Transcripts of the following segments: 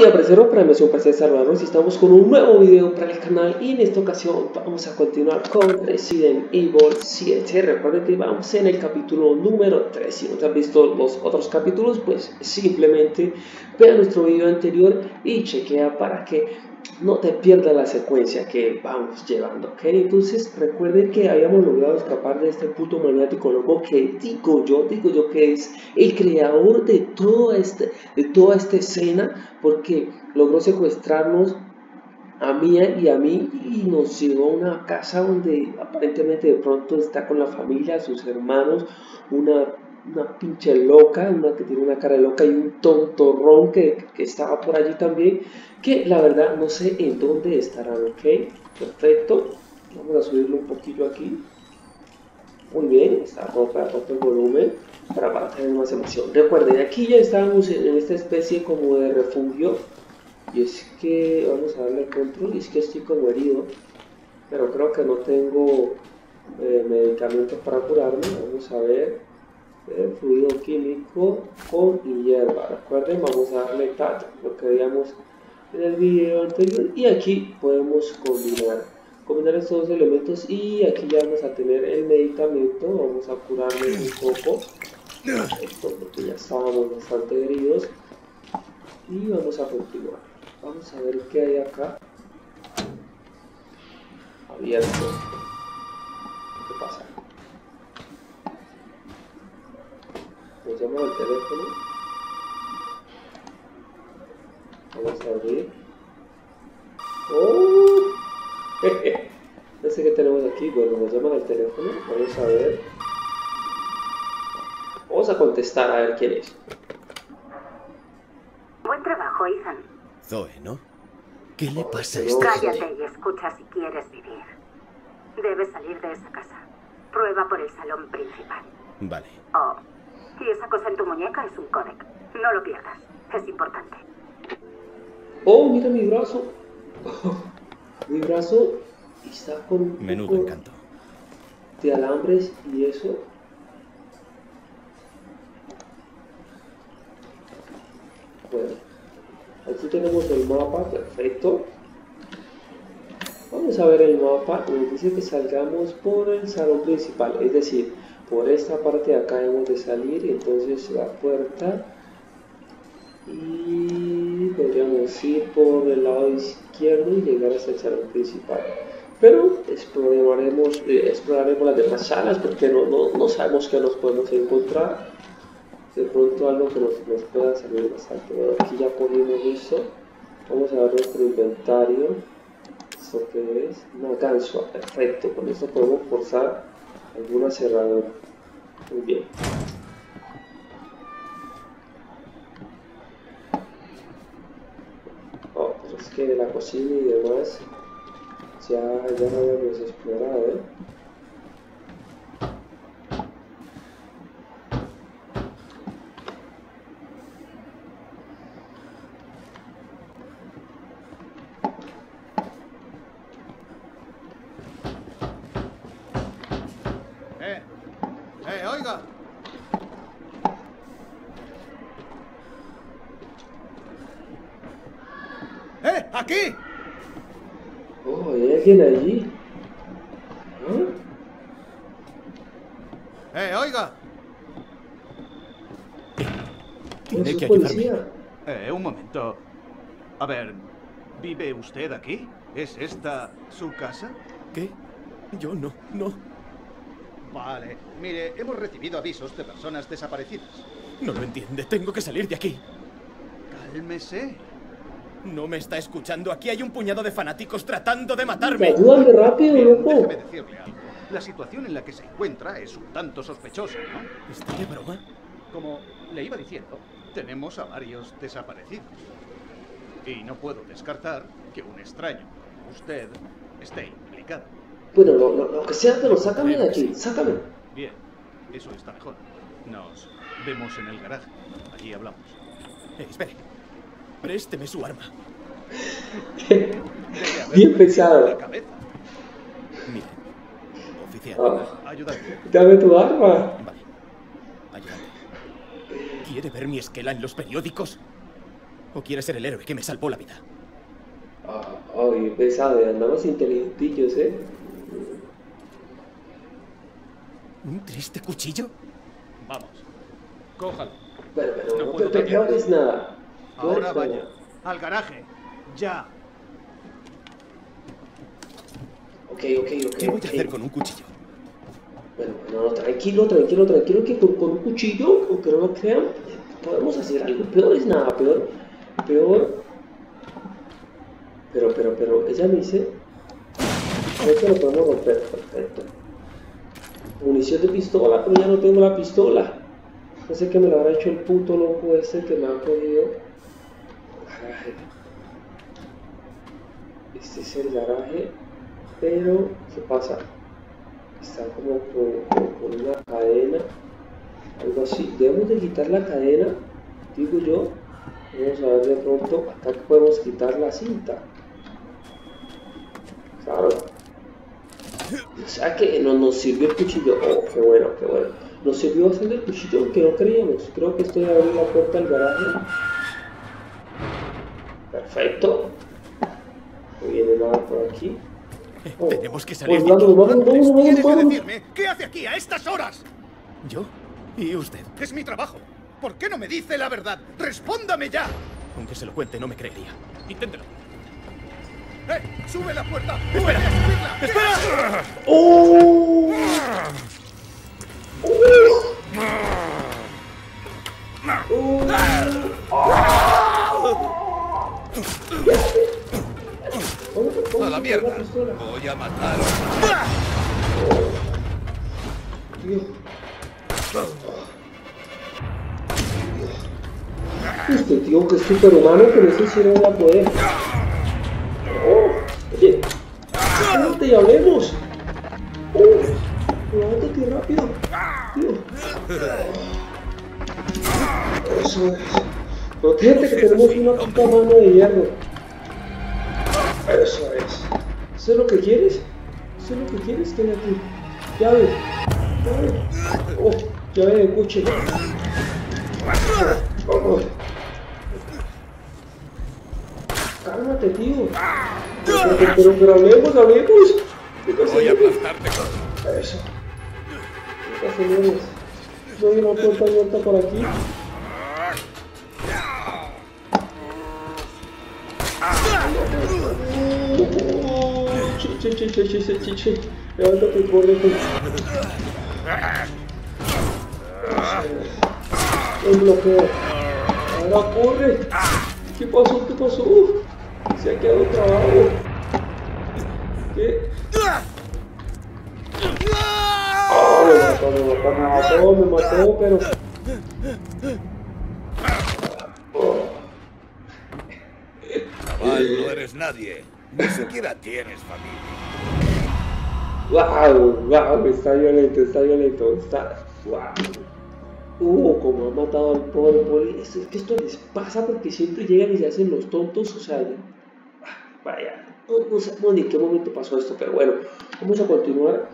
día, parcero, para mí es un placer saludarlos y estamos con un nuevo video para el canal y en esta ocasión vamos a continuar con Resident Evil 7. Recuerden que vamos en el capítulo número 3. Si no te has visto los otros capítulos, pues simplemente vea nuestro video anterior y chequea para que no te pierdas la secuencia que vamos llevando, ¿ok? Entonces recuerden que habíamos logrado escapar de este puto maniático loco que digo yo que es el creador de toda esta escena, porque logró secuestrarnos a Mia y a mí y nos llevó a una casa donde aparentemente de pronto está con la familia, sus hermanos, una pinche loca, una que tiene una cara de loca y un tontorrón que estaba por allí también, que la verdad no sé en dónde estarán, ¿ok? Perfecto, vamos a subirlo un poquillo aquí. Muy bien, está roto el volumen para tener más emoción. Recuerden, aquí ya estamos en esta especie como de refugio. Y es que vamos a darle control. Y es que estoy como herido, pero creo que no tengo medicamentos para curarme. Vamos a ver, fluido químico con hierba. Recuerden, vamos a darle TAT, lo que veíamos en el video anterior. Y aquí podemos combinar estos dos elementos. Y aquí ya vamos a tener el medicamento. Vamos a curarme un poco esto, porque ya estábamos bastante heridos. Y vamos a continuar. Vamos a ver qué hay acá. Abierto. ¿Qué pasa? Nos llama al teléfono. Vamos a abrir. ¡Oh! No sé qué tenemos aquí. Bueno, nos llaman al teléfono. Vamos a ver. Vamos a contestar a ver quién es. Buen trabajo, Ethan. Zoe, ¿no? ¿Qué le pasa a esta Cállate gente? y escucha si quieres vivir. Debes salir de esa casa. Prueba por el salón principal. Vale. Oh, y esa cosa en tu muñeca es un códec. No lo pierdas. Es importante. Oh, mira mi brazo. Mi brazo está con un Menudo poco encanto. de alambres y eso. Bueno, aquí tenemos el mapa, perfecto. Vamos a ver el mapa. Nos dice que salgamos por el salón principal, es decir, por esta parte de acá hemos de salir. Entonces la puerta, y podríamos ir por el lado izquierdo y llegar hasta el salón principal. Pero exploraremos las demás salas porque no sabemos qué nos podemos encontrar. De pronto algo que nos pueda salir bastante. Bueno, aquí ya cogimos esto. Vamos a ver nuestro inventario. ¿Esto qué es? Una ganzúa, perfecto. Con esto podemos forzar alguna cerradura. Muy bien. Oh, pues es que la cocina y demás ya no habíamos explorado, ¿eh? Oiga. ¡Aquí! Oh, ¿hay alguien allí? Oiga. Tiene que policía. ayudarme. Un momento. A ver, ¿vive usted aquí? ¿Es esta su casa? ¿Qué? Yo no. Vale. Mire, hemos recibido avisos de personas desaparecidas. No lo entiende. Tengo que salir de aquí. Cálmese. No me está escuchando. Aquí hay un puñado de fanáticos tratando de matarme. Ayúdame rápido, Bien, loco. déjeme decirle algo. La situación en la que se encuentra es un tanto sospechosa, ¿no? ¿Está de broma? Como le iba diciendo, tenemos a varios desaparecidos. Y no puedo descartar que un extraño, usted, esté implicado. Bueno, lo que sea, pero sácame de aquí, sácame. Bien, eso está mejor. Nos vemos en el garaje. Allí hablamos. Espere. Présteme su arma. Debe haber Bien pesado. la cabeza. Mire, oficial. Ayúdame. Dame tu arma. Vale. Ayúdame. ¿Quiere ver mi esquela en los periódicos? ¿O quieres ser el héroe que me salvó la vida? Ay, pesado, andamos inteligentillos, ¿eh? ¿Un triste cuchillo? Vamos, cójalo. Pero No no puedo te cambiar. hagas nada. No Ahora hagas vaya, nada. al garaje, ya. Ok. ¿Qué voy a hacer con un cuchillo? Bueno, no, tranquilo, que con un cuchillo, aunque no lo crean, podemos hacer algo. Peor es nada, peor. Pero, ella me dice, esto lo podemos romper, perfecto. Munición de pistola, pero ya no tengo la pistola. No sé qué me lo habrá hecho el puto loco este que me ha cogido. Garaje. Este es el garaje, pero ¿qué pasa? Está como con una cadena, algo así. Debemos de quitar la cadena, digo yo. Vamos a ver de pronto, acá podemos quitar la cinta. Claro. O sea que no nos sirvió el cuchillo. Oh, qué bueno. Nos sirvió bastante el cuchillo, aunque no creíamos. Creo que estoy abriendo la puerta del garaje. Perfecto. No viene nada por aquí. Oh. Tenemos que salir Pues de aquí. vamos. Tiene que decirme, ¿qué hace aquí a estas horas? ¿Yo? ¿Y usted? Es mi trabajo. ¿Por qué no me dice la verdad? ¡Respóndame ya! Aunque se lo cuente, no me creería. Inténtelo. ¡Sube la puerta! ¡Espera! ¡Subirla! ¡Espera! ¡Oh! ¡A la mierda! Voy a mataros. Este tío que es superhumano, pero eso sí no va a poder. Oye, espérate y hablemos. Levántate rápido, tío. Eso es. Protégete que tenemos una puta mano de hierro. Eso es. ¿Eso es lo que quieres? ¿Eso es lo que quieres? ¿Qué hay aquí? Llave. Oh, llave de coche. Vamos. Cálmate, tío. Pero hablemos. Voy a aplastarte con... Eso. Señores, no hay una puerta abierta por aquí. Che. Levántate y corre. El bloqueo. Ahora corre. ¿Qué pasó? Se ha quedado trabado. ¿Qué? Me mató, pero... Chaval, no eres nadie. Ni siquiera tienes familia. Wow, está violento, como ha matado al pobre poli. Es que esto les pasa porque siempre llegan y se hacen los tontos, o sea, vaya, no sabemos ni en qué momento pasó esto, pero bueno, vamos a continuar.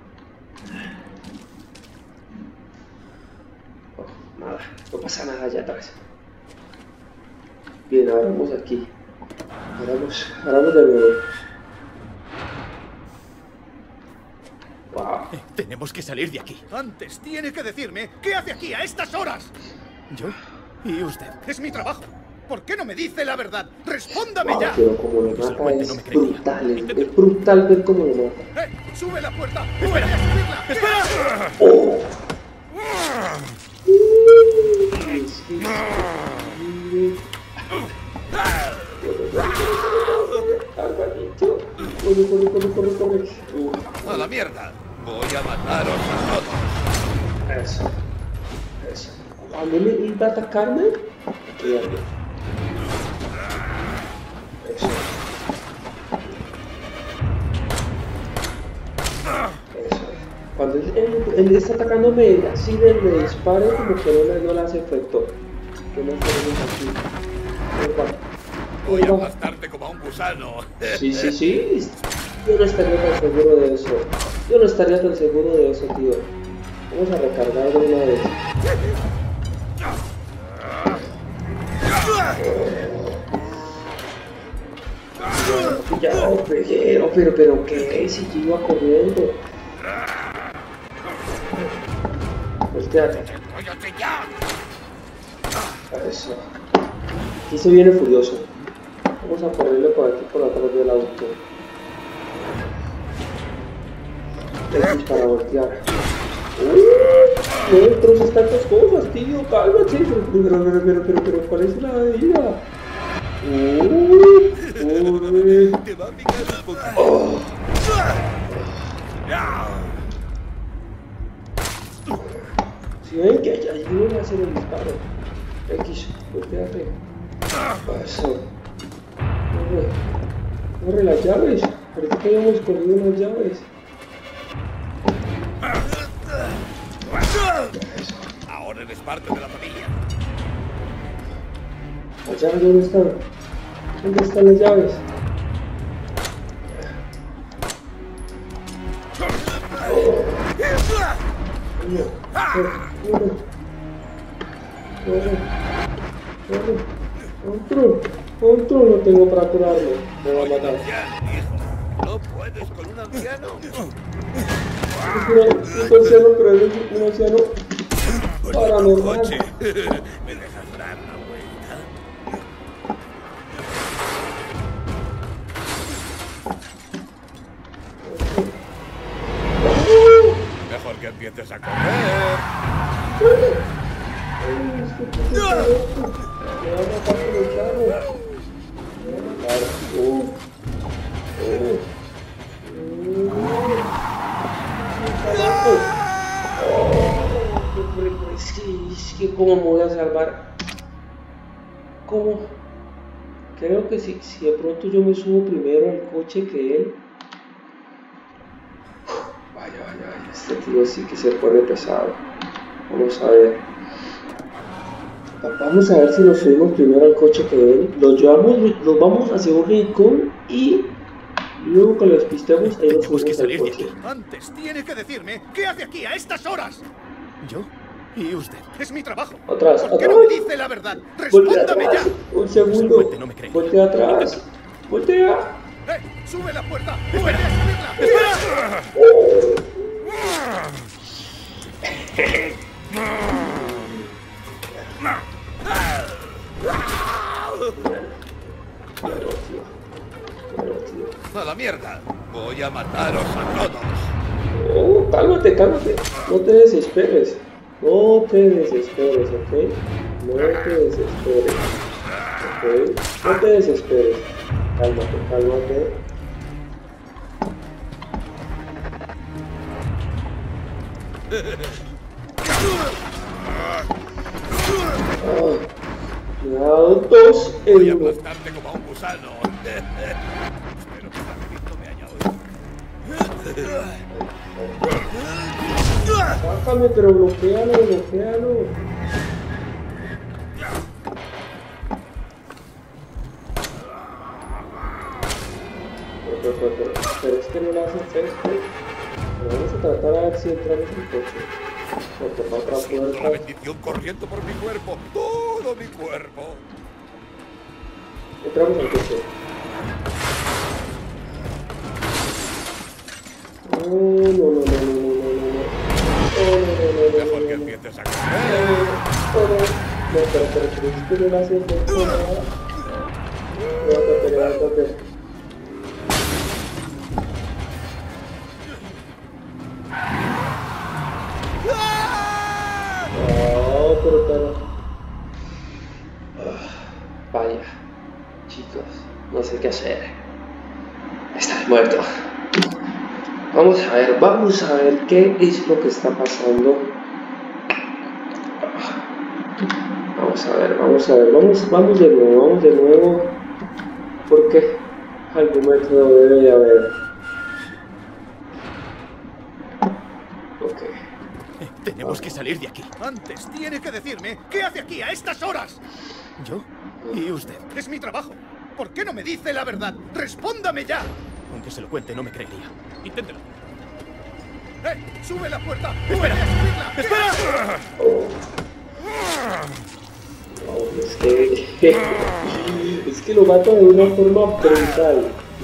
Nada, no pasa nada allá atrás. Bien, ahora vamos aquí. Paramos de nuevo. Wow. Tenemos que salir de aquí. Antes tiene que decirme, ¿qué hace aquí a estas horas? ¿Yo? ¿Y usted? Es mi trabajo. ¿Por qué no me dice la verdad? ¡Respóndame ya! Pero como le Se lo mata cuente, es no me creería. brutal, es brutal ver cómo le mata. ¡Sube la puerta! ¡Espera! ¡Voy a subirla! ¡Espera! Oh. Corre. ¡A la mierda! Voy a mataros a todos. Eso. Cuando él iba a atacarme, cuidado. Eso. Cuando él está atacándome así me disparo, como que no le hace efecto. ¿Qué más tenemos aquí? Voy a aplastarte como a un gusano. Sí. Yo no estaría tan seguro de eso. Tío. Vamos a recargar de una vez. pillado, pero ¿qué? Si yo iba corriendo. Volteate. Eso. Aquí se viene furioso. Vamos a ponerle por aquí por atrás del auto. X para voltear. No destrozas tantas cosas, tío. Cálmate. Pero ¿cuál es la vida? Te va a picar un poquito. Oh. Si ven que allí viene a hacer el disparo. X, volteate. Eso. Corre las llaves. Parece que habíamos corrido unas llaves. Ahora eres parte de la familia. ¿Las llaves dónde están? ¿Dónde están las llaves? Otro no tengo para curarlo. Me va a matar. ¿No puedes con un anciano? Un anciano, pero es un anciano paranormal. Coche. ¿Me dejas dar la vuelta? Mejor que empieces a correr. Me va a matar con el carro. Me va a matar. Es que cómo me voy a salvar. ¿Cómo? Creo que si de pronto yo me subo primero al coche que él. Vaya, este tío sí que se pone pesado. Vamos a ver. Vamos a ver si nos subimos primero al coche que él. Los vamos hacia un rincón y luego que lo despistemos ahí nos subimos al coche. Antes tiene que decirme qué hace aquí a estas horas. ¿Yo? ¿Y usted? Es mi trabajo. Atrás, ¿Por qué atrás. no me dice la verdad? Voltea ¡Respóndame atrás. ya! Un segundo. Suelte, no me cree. Voltea atrás. Voltea. ¡Sube la puerta! ¡Espera! ¡Espera! ¡A la mierda! Voy a mataros a todos. Oh, cálmate. No te desesperes. No te desesperes, ¿ok? No te desesperes. ¿Ok? No te desesperes. Cálmate. Oh, cuidado, 2 Voy a en 1. aplastarte como a un gusano. Espero que rapidito me haya oído. Sácame, pero bloquealo. Pero es que no le hace efecto. Vamos a tratar a ver si entramos en el coche. Porque para otra Siento la puerta. bendición corriendo por mi cuerpo. Todo mi cuerpo. Entramos al coche. No. Mejor que empieces a correr. No, pero es que no le hace efecto nada. Levántate. Vaya, chicos, no sé qué hacer. Estás muerto. Vamos a ver qué es lo que está pasando. Vamos de nuevo. Porque algún método debe de haber. Ok. Tenemos que salir de aquí. Antes tiene que decirme qué hace aquí a estas horas. ¿Yo? ¿Y usted? Es mi trabajo. ¿Por qué no me dice la verdad? ¡Respóndame ya! Aunque se lo cuente, no me creería. Inténtelo. ¡Sube la puerta! ¡Espera! ¡Espera! Es que lo mato de una forma brutal.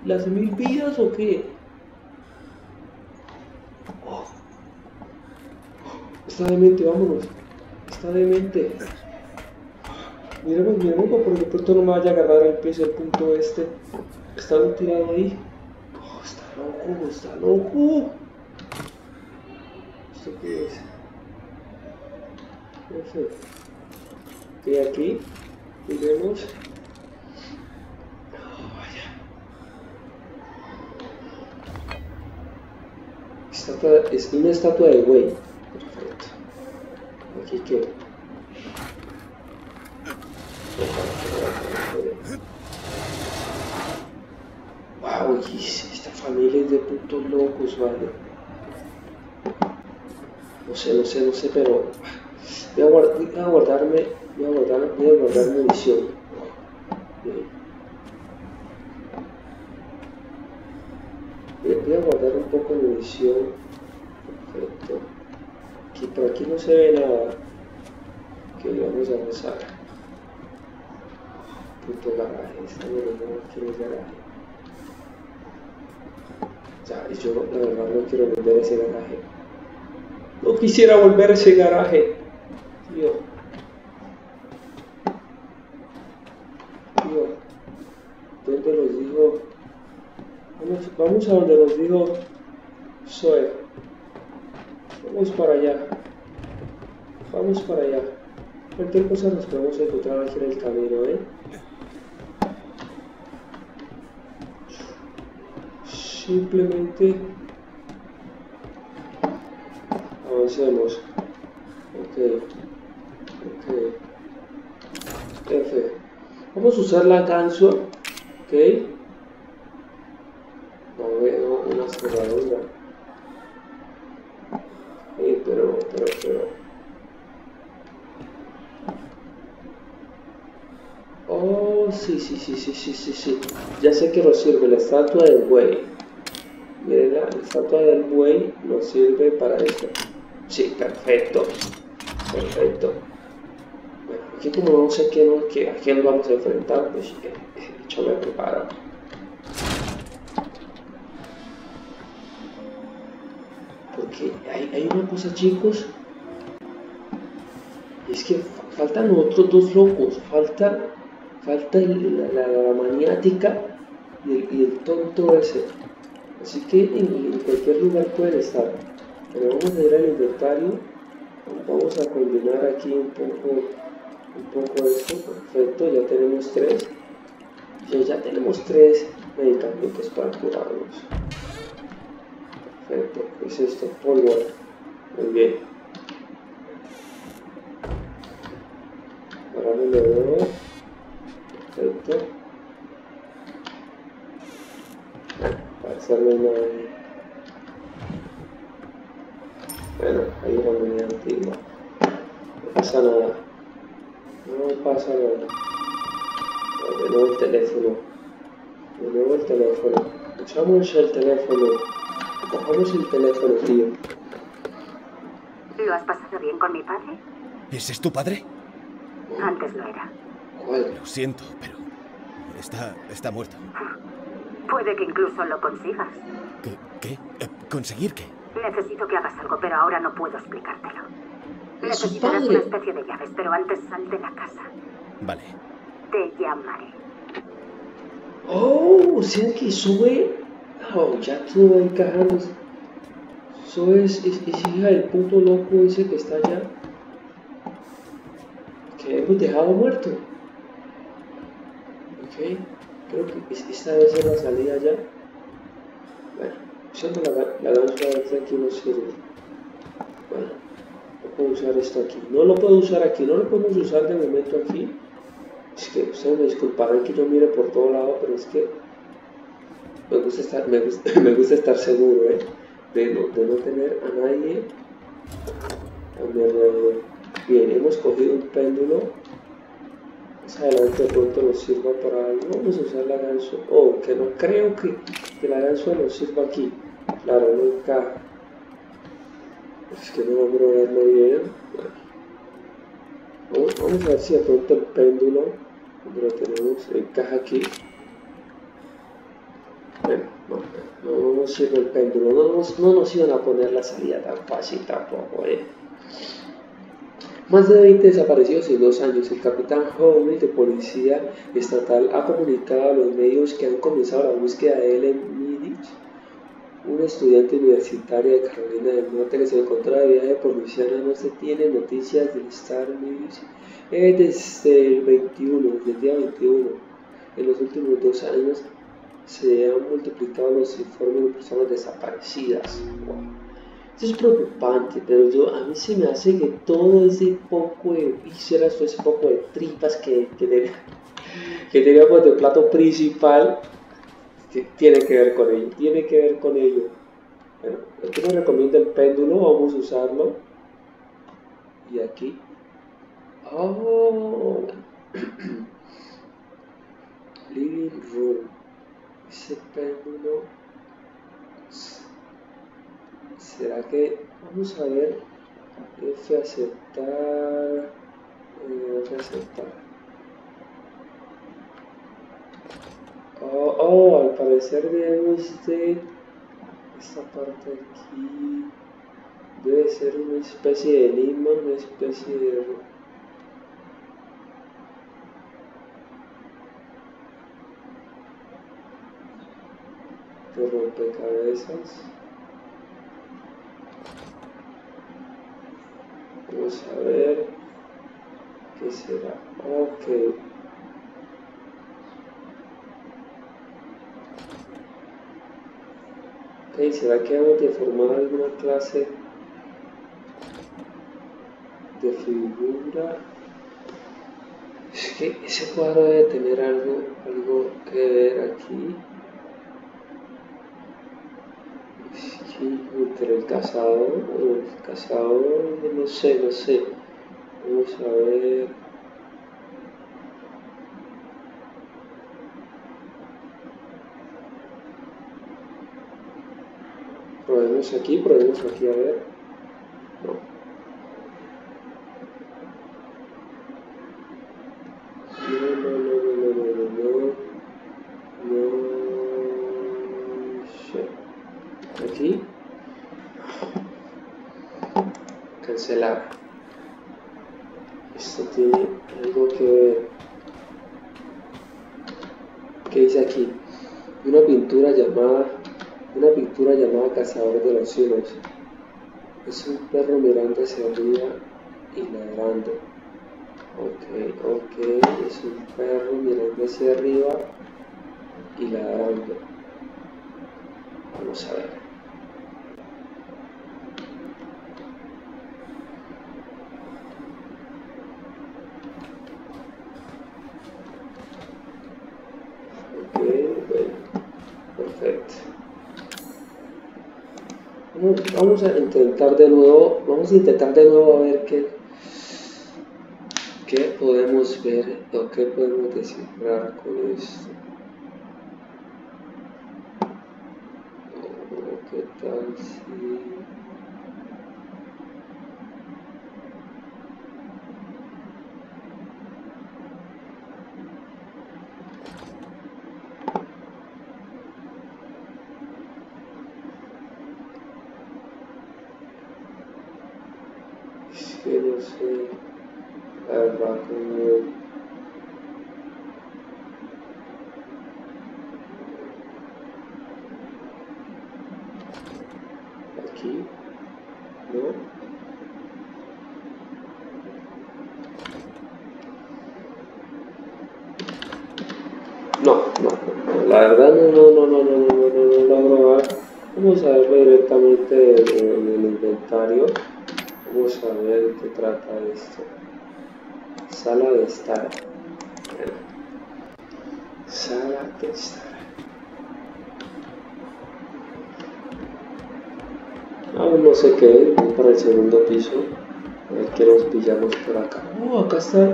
las 1000 vidas o qué? Oh. Está demente, vámonos. Está demente. Miremos, porque de pronto no me vaya a agarrar el peso del punto este. Está un tirado ahí. Oh, está loco. ¿Esto qué es? Perfecto. Ok, aquí. Miremos. Oh, vaya. Es una estatua de buey. Perfecto. Aquí qué. Wow, esta familia es de putos locos, vale. No sé, pero voy a guardar munición. Voy a guardar un poco de munición. Perfecto. Por aquí no se ve nada. Que vamos a avanzar. Punto garaje. Estamos aquí en el garaje. Ya, yo la verdad no quiero volver a ese garaje. No quisiera volver a ese garaje. Tío. ¿Dónde los dijo? Vamos a donde los dijo Zoe. Vamos para allá. Cualquier cosa nos podemos encontrar aquí en el camino, Simplemente avancemos. Ok. F. Vamos a usar la ganzúa. Ok. No veo una cerradura. Pero. Oh, sí. Ya sé que nos sirve la estatua del buey. Miren, la estatua del buey nos sirve para esto. Sí, perfecto. Bueno, aquí como no sé a quién nos vamos a enfrentar, pues yo me preparo. Porque hay una cosa, chicos. Es que faltan otros dos locos. Falta la maniática y el tonto ese. Así que en cualquier lugar pueden estar. Pero vamos a ir al inventario. Vamos a combinar aquí un poco esto. Perfecto, ya tenemos 3. Ya tenemos 3 medicamentos para curarnos. Perfecto, ¿qué es esto? Polvo. Muy bien. Ahora me lo veo. Perfecto. Pasarme una. Bueno, hay una moneda antigua. No pasa nada. De nuevo el teléfono. Echamos el teléfono. Cogemos el teléfono, tío. ¿Lo has pasado bien con mi padre? ¿Ese es tu padre? Antes lo era. ¿Cuál? Lo siento, pero está muerto. Puede que incluso lo consigas. ¿Qué? ¿Conseguir qué? Necesito que hagas algo, pero ahora no puedo explicártelo. ¿Es su Necesitarás padre? una especie de llaves, pero antes sal de la casa. Vale. Te llamaré. Oh, o sea que Zoe. Oh, ya todo encajando. Zoe es hija del puto loco ese que está allá. Que hemos dejado muerto. Ok, creo que esta debe ser la salida ya. Bueno, usando la ganzúa de aquí no sirve. Bueno, no puedo usar esto aquí. No lo puedo usar aquí, no lo podemos usar de momento aquí. Es que ustedes me disculparán que yo mire por todo lado, pero es que me gusta estar seguro, de no tener a nadie a mi alrededor. Bien, hemos cogido un péndulo. Más adelante de pronto nos sirva para algo. Vamos a usar la ganzúa. Oh, que no creo que la ganzúa nos sirva aquí. Claro, no encaja. Es que no logro verlo bien. Bueno, vamos a ver si de pronto el péndulo, donde lo tenemos, encaja aquí. nos sirve el péndulo, no nos iban a poner la salida tan fácil tampoco, Más de 20 desaparecidos en 2 años. El capitán Howell de Policía Estatal ha comunicado a los medios que han comenzado la búsqueda de Ellen Middich, una estudiante universitaria de Carolina del Norte que se encontraba de viaje por Luisiana. No se tienen noticias del Star Middich desde el día 21. En los últimos 2 años se han multiplicado los informes de personas desaparecidas. Wow. Esto es preocupante, pero a mí se me hace que todo ese poco de vísceras, todo ese poco de tripas que teníamos de plato principal, tiene que ver con ello, Bueno, aquí nos recomienda el péndulo, vamos a usarlo. Y aquí. Oh, living room. Ese péndulo. ¿Será que vamos a ver? F aceptar. F aceptar. Al parecer debemos de esta parte aquí. Debe ser una especie de enigma, una especie de rompecabezas. Vamos a ver qué será. Ok. Ok, ¿será que vamos a formar alguna clase de figura? Es que ese cuadro debe tener algo que ver aquí. Entre el cazador no sé. Vamos a ver. Probemos aquí, a ver. No. Aquí. Cancelar. Esto tiene algo que ver. ¿Qué dice aquí? Una pintura llamada Cazador de los Cielos. Es un perro mirando hacia arriba y ladrando. Ok, es un perro mirando hacia arriba y ladrando. Vamos a ver. Perfecto. Vamos a intentar de nuevo a ver qué podemos ver o qué podemos descifrar con esto. ¿Qué tal si... que no sé, la verdad, como aquí, no, la verdad no logro ver. Vamos a verlo directamente en el inventario. Vamos a ver de qué trata esto. Sala de estar. Sala de estar. Aún no sé qué, voy para el segundo piso. A ver qué nos pillamos por acá. Acá está.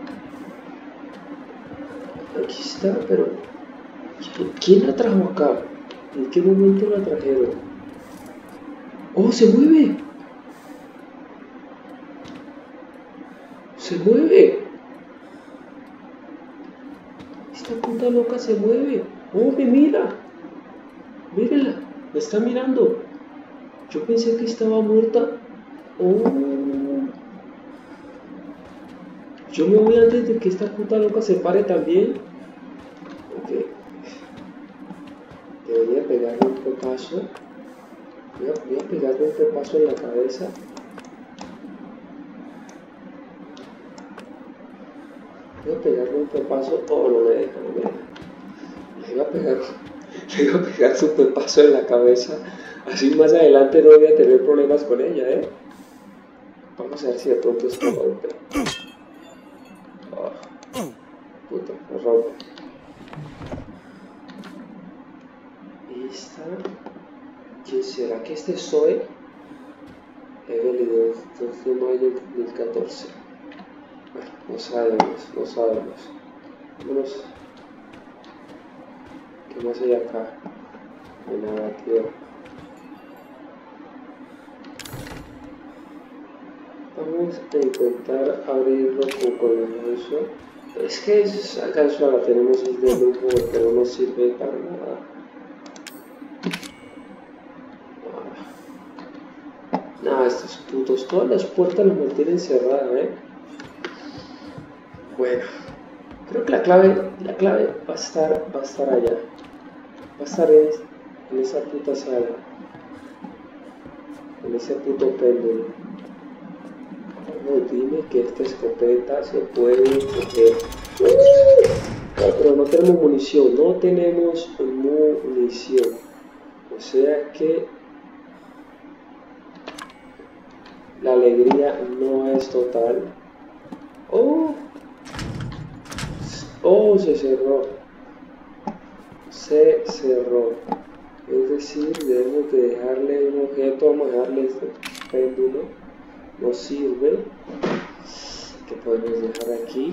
Aquí está, pero ¿quién la trajo acá? ¿En qué momento la trajeron? ¡Oh, se mueve! ¡Se mueve! Esta puta loca se mueve. ¡Oh, me mira! Mírenla. Me está mirando. Yo pensé que estaba muerta. Oh. Yo me voy antes de que esta puta loca se pare también. Ok. Debería pegarle un pepazo. Voy a pegarle un pepazo en la cabeza. Voy a pegarle un pepazo. Oh, no me deja, no me deja. Le iba a pegar su pepazo en la cabeza. Así más adelante no voy a tener problemas con ella, ¿eh? Vamos a ver si de pronto esto rompe. Oh, puta, no rompe. Esta... ¿Quién será que este es Zoe? Evelyn de 12 de mayo del 2014. Bueno, no sabemos. Vámonos. ¿Qué más hay acá? No hay nada, tío. Vamos a intentar abrirlo con el ganso. Es que esa ganso la tenemos de lujo, pero no nos sirve para nada. Nada, estos putos, todas las puertas las mantienen cerradas, Bueno, creo que la clave va a estar allá. Va a estar en esa puta sala. En ese puto péndulo. No, dime que esta escopeta se puede coger. Pero no tenemos munición. O sea que la alegría no es total. Oh, se cerró. Es decir, debemos de dejarle un objeto. Vamos a dejarle este péndulo. No sirve. ¿Qué podemos dejar aquí?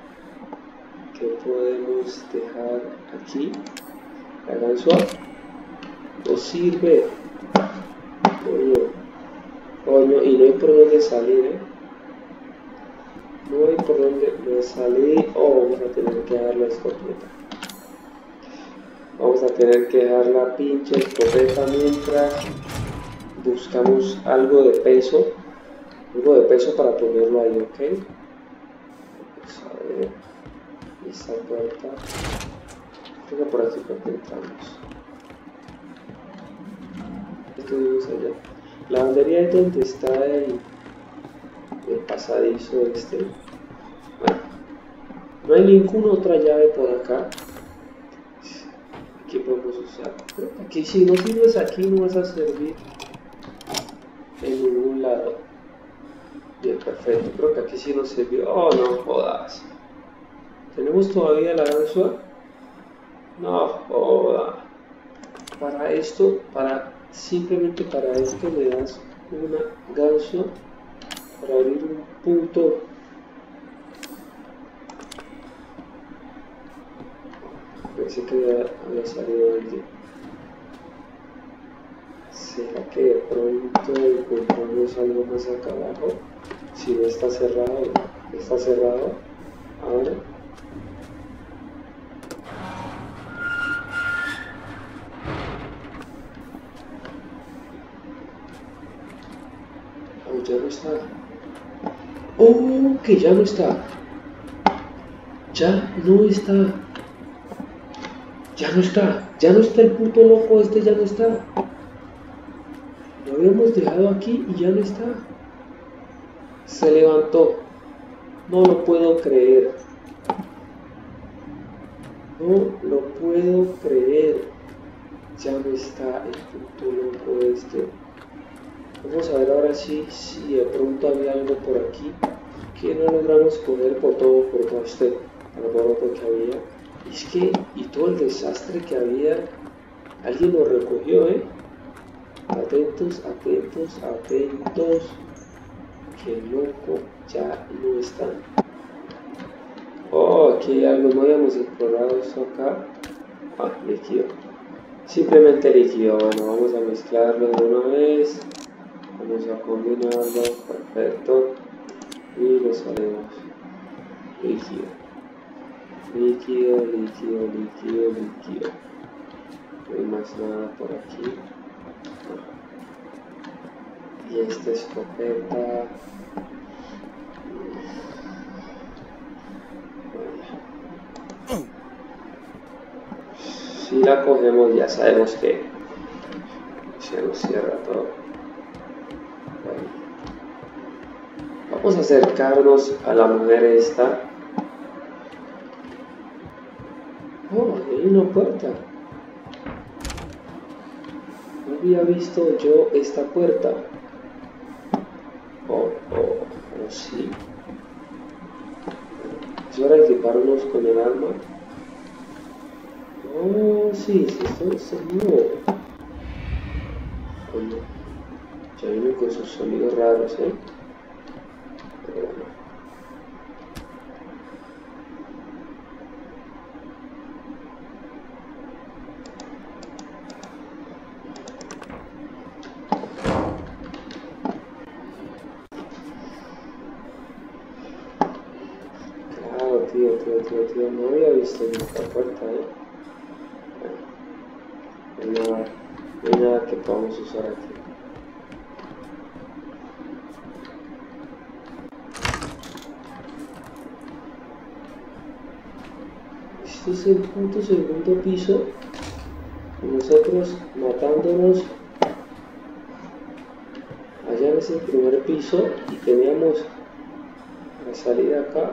La ganzúa no sirve. Coño, y no hay por dónde salir, No hay por dónde salir. Oh, vamos a tener que dejar la escopeta. Vamos a tener que dejar la pinche escopeta mientras buscamos algo de peso para ponerlo ahí, ¿ok? Vamos a ver. Esta puerta. Creo que por aquí porque entramos. Estuvimos allá. La lavandería es donde está el pasadizo este. Bueno, no hay ninguna otra llave por acá. Aquí podemos usar. Aquí si no sirves aquí no vas a servir en ningún lado. Bien, perfecto. Creo que aquí sí nos sirvió. Oh, no jodas. ¿Tenemos todavía la ganzúa? No joda. Simplemente para esto le das una ganzúa para abrir un punto. Pensé que había salido alguien. ¿Será que de pronto encontramos algo más acá abajo? Si no está cerrado, ahora. Oh, ya no está. Oh, que ya no está. Ya no está el puto loco este, ya no está. Lo habíamos dejado aquí y ya no está. Se levantó. No lo puedo creer. Ya no está el puto loco este. Vamos a ver ahora si de pronto había algo por aquí que no logramos poner por todo este alboroto que había. Es que, y todo el desastre que había, alguien lo recogió, Atentos. Que loco, ya no están. Oh, aquí hay algo, no habíamos explorado esto acá. Ah, líquido. Simplemente líquido. Bueno, vamos a mezclarlo de una vez. Vamos a combinarlo, perfecto. Y lo salimos. Líquido. No hay más nada por aquí. Y esta escopeta. Si la cogemos ya sabemos que se nos cierra todo. Bueno. Vamos a acercarnos a la mujer esta. Oh, hay una puerta. No había visto yo esta puerta. Oh, sí. Es hora de equiparnos con el arma. Oh, sí, esto es nuevo. Bueno, ya viene con sus sonidos raros, ¿eh? Pero bueno. Claro, tío, no había visto esta puerta, ¿eh? No hay nada que podamos usar aquí. Este es el punto segundo piso. Nosotros matándonos allá en ese primer piso y teníamos la salida acá.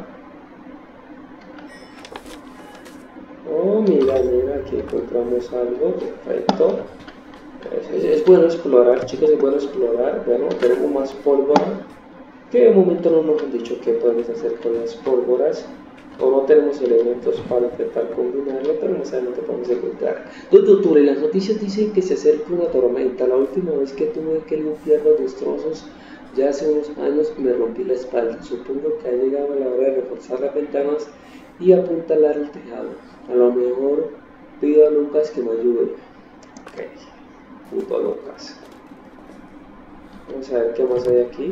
Oh, mira, aquí encontramos algo, perfecto. Es bueno explorar, chicos, es bueno explorar. Bueno, tenemos más pólvora, que de momento no nos han dicho qué podemos hacer con las pólvoras, o no tenemos elementos para intentar combinarlo, pero más adelante podemos encontrar. 2 de octubre, las noticias dicen que se acerca una tormenta. La última vez que tuve que limpiar los destrozos, ya hace unos años, me rompí la espalda. Supongo que ha llegado la hora de reforzar las ventanas y apuntalar el tejado. A lo mejor pido a Lucas que me ayude. Ok, puto Lucas. Vamos a ver qué más hay aquí.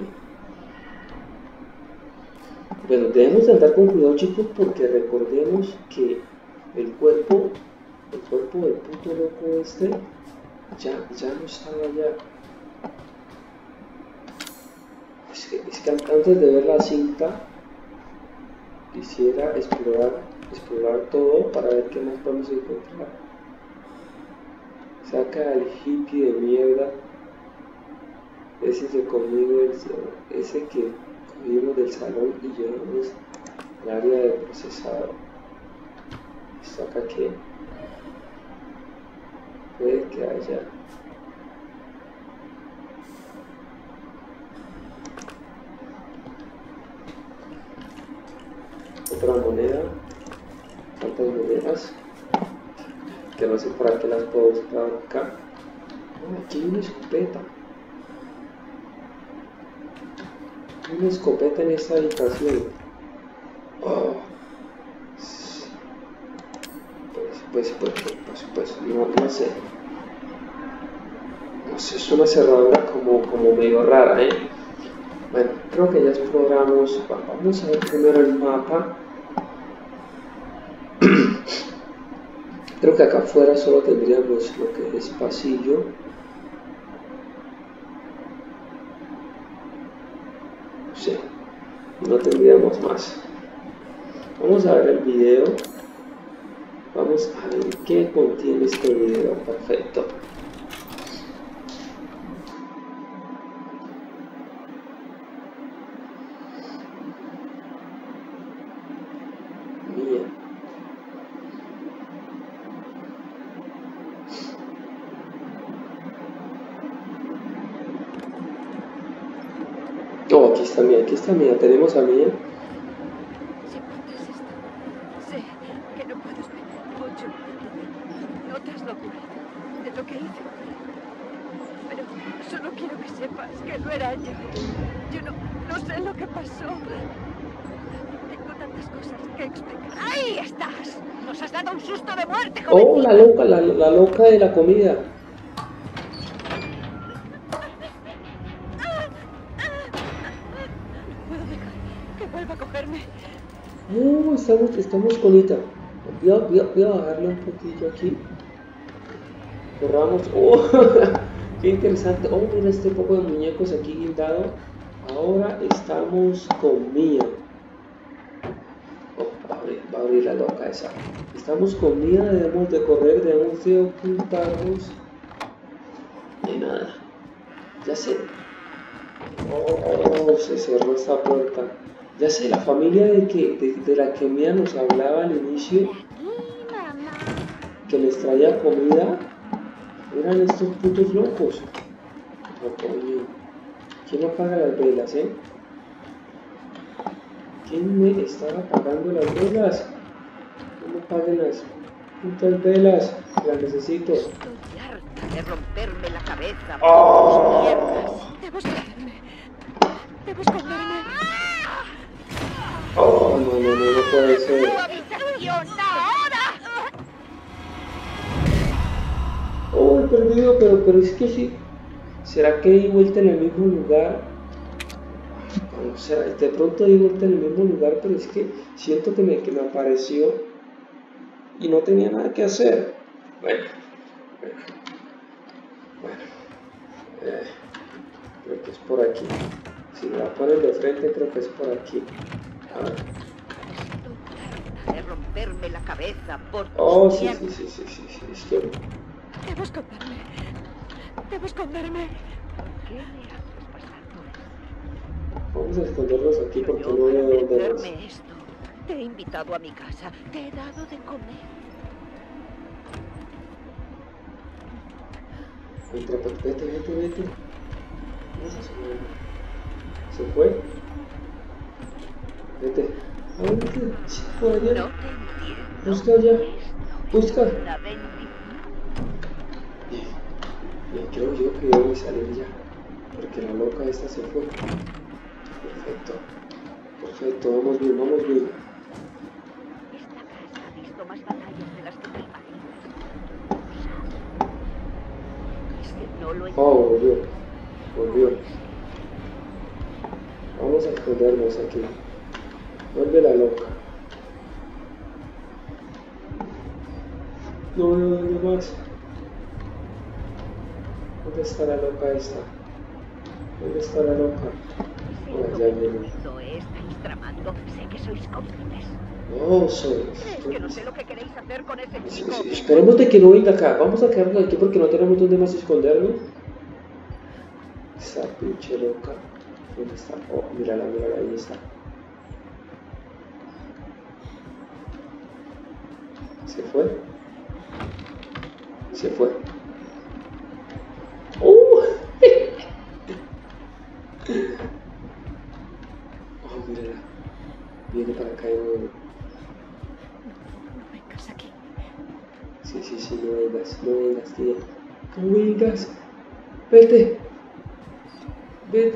Bueno, debemos de andar con cuidado, chicos, porque recordemos que el cuerpo del puto loco este ya no estaba allá. Es que antes de ver la cinta quisiera explorar todo para ver qué más podemos encontrar. Saca al hippie de mierda, ese que cogimos del salón y llevamos al área de procesado. Esto acá que puede que haya. Otra moneda. ¿Cuántas monedas? Que no sé para qué las puedo buscar acá. Oh, aquí hay una escopeta. Hay una escopeta en esta habitación. Oh. Pues, no sé. No sé, es una cerradura como medio rara, ¿eh? Bueno, creo que ya exploramos. Vamos a ver primero el mapa. Creo que acá afuera solo tendríamos lo que es pasillo. Sí, no tendríamos más. Vamos a ver el video. Vamos a ver qué contiene este video. Perfecto. Oh, aquí está Mía, tenemos a Mía. Si encuentras esto, sé que no puedo esperar mucho. No te has locura de lo que hice. Pero solo quiero que sepas que no era yo. Yo no sé lo que pasó. Tengo tantas cosas que explicar. ¡Ahí estás! ¡Nos has dado un susto de muerte, joven! Oh, la loca de la comida. Estamos con Ita. Voy a bajarle un poquillo aquí. Corramos. Oh, Qué interesante. Oh, mira este poco de muñecos aquí guindado. Ahora estamos con Mia. Oh, va a abrir la loca esa. Estamos con Mia, debemos de correr, debemos de ocultarnos. No hay nada. Ya sé. Oh, se cerró esta puerta. Ya sé, la familia de la que Mia nos hablaba al inicio, que les traía comida, eran estos putos locos. Oh, coño. ¿Quién apaga las velas, ¿Quién me estaba apagando las velas? No me apaguen las putas velas, las necesito. Estoy harta de romperme la cabeza. ¡Oh! Mierdas. Debo esconderme. Debo esconderme. Oh, no puede ser. ¡Tu habitación ahora! Oh, he perdido, pero es que sí. ¿Será que di vuelta en el mismo lugar? O sea, de pronto di vuelta en el mismo lugar, pero es que siento que me apareció y no tenía nada que hacer. Bueno. Creo que es por aquí. Si me la ponen de frente, creo que es por aquí. A ver. De romperme la cabeza por Oh, tus sí. mierdas. Es que... Debo esconderme. Debo esconderme. ¿Qué me haces pasar por esto? Vamos a escondernos aquí porque Yo no veo para dónde más. merecerme esto. Te he invitado a mi casa. Te he dado de comer. Entra, vete. ¿Se fue? Vete. Vete. Sí, por allá. No te entiendo. Busca allá. Busca. Una bendición. Bien, creo yo que debo salir ya. Porque la loca esta se fue. Perfecto, vamos bien. Esta casa ha visto más batallas de las que te imaginas. Es que no lo entiendo. Oh, volvió. Vamos a escondernos aquí. Vuelve la loca. No veo dónde más. ¿Dónde está la loca esta? ¿Dónde está la loca? Oh, ya viene. Estáis tramando. Sé que sois cómplices. No, soy. Es que no sé lo que queréis hacer con ese chico. Esperemos de que no venga acá. Vamos a quedarnos aquí porque no tenemos dónde más escondernos. Esa pinche loca. ¿Dónde está? Oh, mírala, ahí está. ¿Se fue? ¡Oh! Oh, mírala. Viene para acá de nuevo. No vengas aquí. Sí, no vengas, tía. No vengas. Vete. ¡Te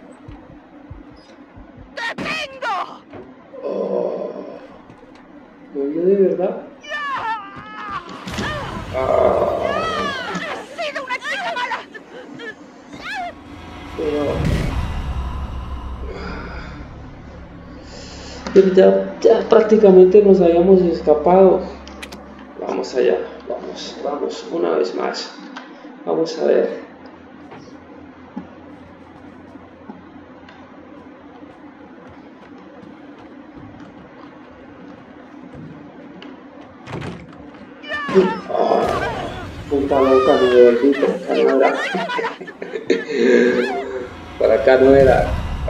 tengo! Oh. ¿Me vio de verdad? ¡Has sido una chica mala! Pero ya prácticamente nos habíamos escapado. Vamos allá, vamos, una vez más. Vamos a ver. Puta loca, me devolví, por acá no era.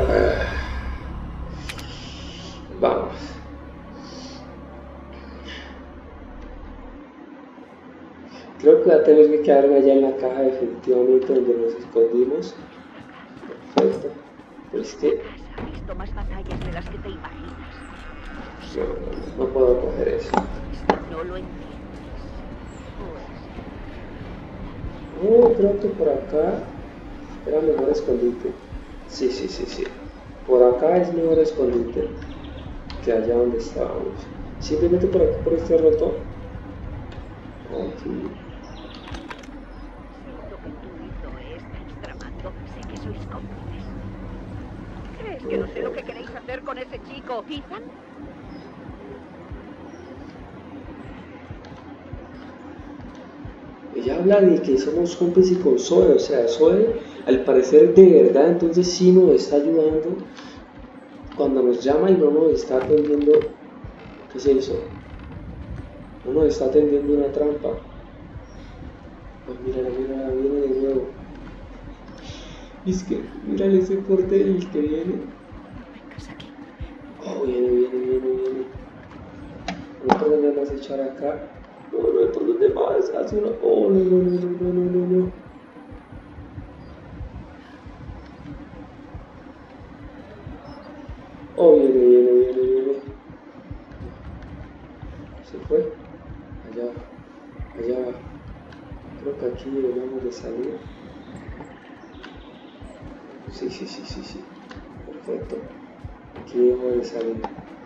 Vamos. Creo que va a tener que quedarme allá en la caja definitivamente donde nos escondimos. Perfecto. Pero es que... Has visto más batallas de las que te imaginas. No puedo coger eso. No lo entiendes. Creo que por acá era mejor escondite. Sí. Por acá es mejor escondite que allá donde estábamos. Simplemente por aquí, por este roto. Aquí. Siento que tú y Zoe estáis tramando. Sé que sois cómplices. ¿Crees que no sé lo que queréis hacer con ese chico, Ethan? ella habla de que somos cómplices con Zoe, o sea, Zoe al parecer de verdad entonces sí nos está ayudando cuando nos llama y no nos está atendiendo. ¿Qué es eso? No nos está atendiendo una trampa. Pues mírala, viene de nuevo. Y es que, mírale ese portel que viene. Vengas aquí. Oh, viene. No por dónde vas a echar acá. No hay por dónde más. Hace una. Oh, no. Oh, viene. Se fue. Allá va. Creo que aquí debemos de salir. Sí. Perfecto. Aquí debemos de salir.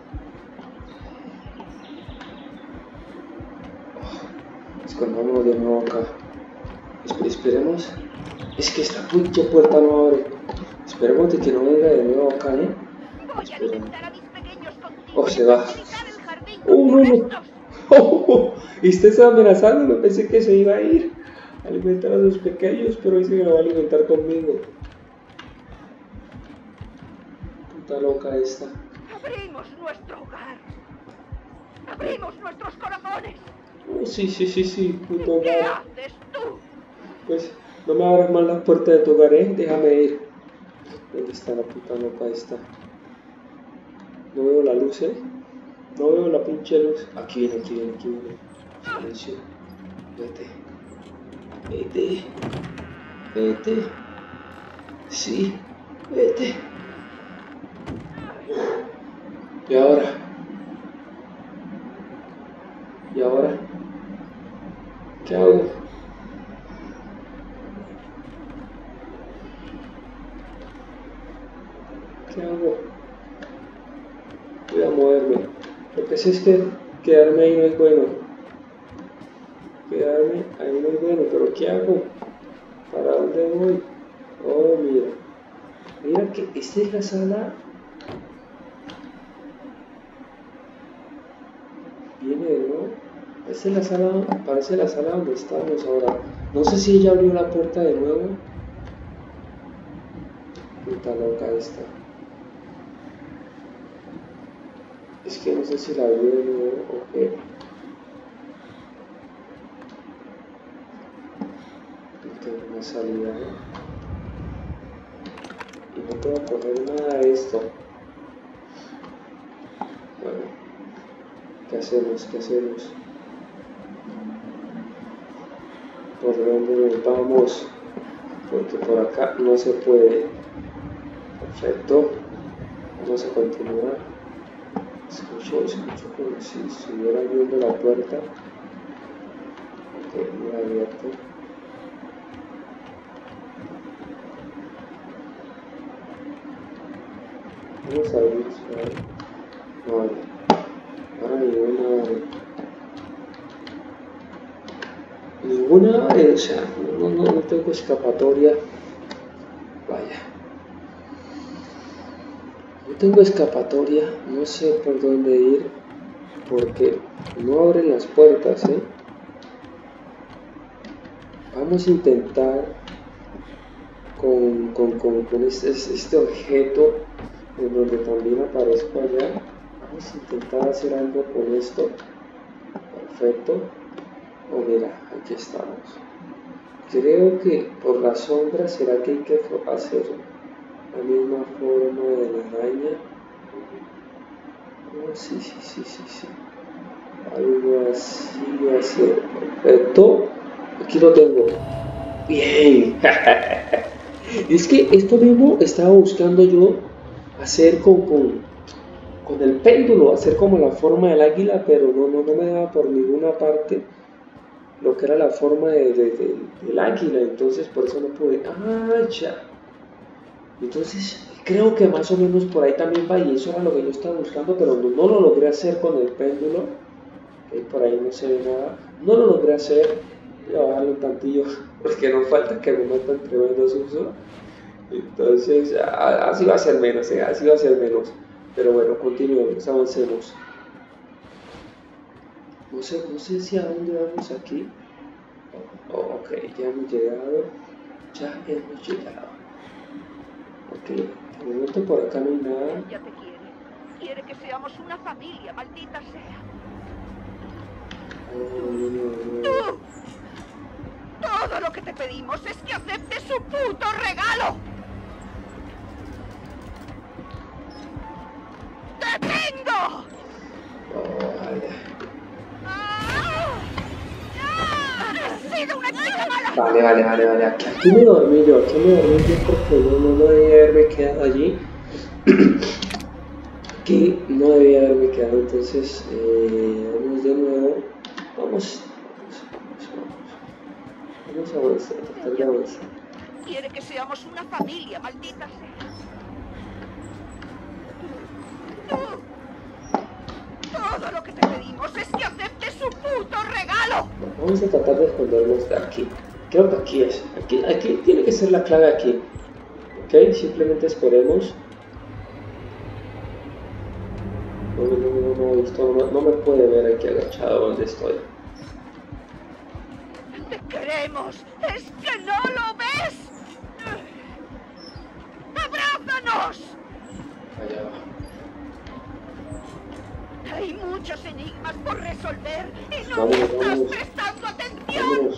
Escondámonos de nuevo acá. Esperemos. Es que esta pinche puerta no abre. Esperemos de que no venga de nuevo acá, ¿eh? Esperemos. Oh, se va. No. Y usted está amenazando. Me pensé que se iba a ir a alimentar a los pequeños, pero dice que lo va a alimentar conmigo. Puta loca esta. Abrimos nuestro hogar. Abrimos nuestros corazones. Oh, sí, puto hogar. ¿Qué haces tú? Pues no me abras más la puerta de tu hogar, déjame ir. ¿Dónde está la puta loca esta? No veo la luz, no veo la pinche luz. Aquí viene. Silencio. Vete. Sí, vete. ¿Y ahora? ¿Qué hago? Voy a moverme. Lo que sé es que quedarme ahí no es bueno. Pero ¿qué hago? ¿Para dónde voy? Oh, mira que esta es la sala. Viene de nuevo. Esta es la sala, parece la sala donde estamos ahora. No sé si ella abrió la puerta de nuevo. Puta loca esta. Es que no sé si la abrió de nuevo o qué. No tengo una salida, y no puedo coger nada de esto. Bueno, ¿qué hacemos? ¿Por dónde nos vamos? Porque por acá no se puede. Perfecto. Vamos a continuar. Escucho como si estuviera abriendo la puerta. Ok, muy abierto. Vamos a abrir suave. No abre. Ahora ninguna abre, o sea, no tengo escapatoria. Vaya. No tengo escapatoria, no sé por dónde ir, porque no abren las puertas, Vamos a intentar con este objeto en donde también aparezco allá. Vamos a intentar hacer algo con esto. Perfecto. Oh, mira, aquí estamos. Creo que por la sombra será que hay que hacer la misma forma de la araña. Oh, sí. Algo así. Perfecto. Aquí lo tengo. Bien. Es que esto mismo estaba buscando yo hacer con el péndulo, hacer como la forma del águila, pero no me daba por ninguna parte lo que era la forma del águila, entonces por eso no pude. Ya. Entonces creo que más o menos por ahí también va, y eso era lo que yo estaba buscando, pero no lo logré hacer con el péndulo. Por ahí no se ve nada, no lo logré hacer. Voy a bajarlo un tantillo porque no falta que me metan tremendo susto. Entonces así va a ser menos, pero bueno, continuemos, avancemos. No sé si a dónde vamos aquí. Oh, ok, ya hemos llegado. Ok, de momento por acá no hay nada. Ella te quiere. Quiere que seamos una familia, maldita sea. ¡Tú! Todo lo que te pedimos es que aceptes su puto regalo. ¡Te tengo! Oh, vale. ¡Has sido una chica mala! Vale. Aquí me dormí yo porque no debía haberme quedado allí. Aquí no debía haberme quedado, entonces vamos de nuevo. Vamos a avanzar, tratar de avanzar. Quiere que seamos una familia, maldita sea. Todo lo que te pedimos es que aceptes su puto regalo. Vamos a tratar de escondernos de aquí. Creo que aquí es. Aquí tiene que ser la clave aquí. Ok, simplemente esperemos. No me puede ver aquí agachado donde estoy. Te queremos. ¿Es que no lo ves? ¡Abrázanos! Allá va. Hay muchos enigmas por resolver y no Vámonos. estás prestando atención.